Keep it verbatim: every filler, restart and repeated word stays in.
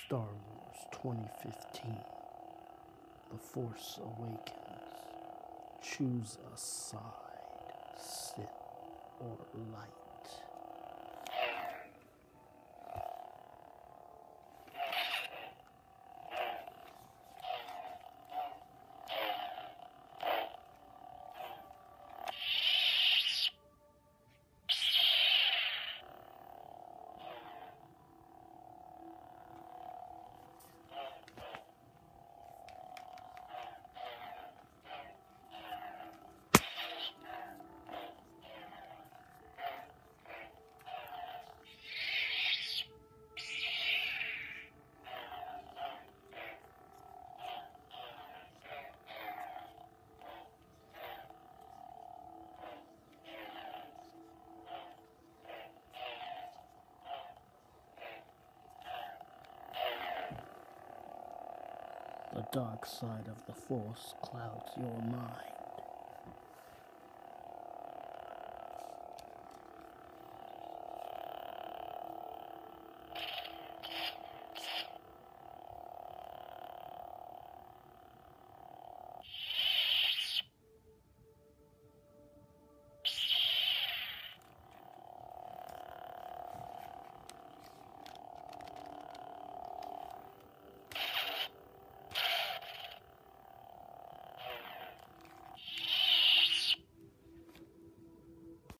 Star Wars twenty fifteen. The Force Awakens. Choose a side, Sith or light. The dark side of the Force clouds your mind.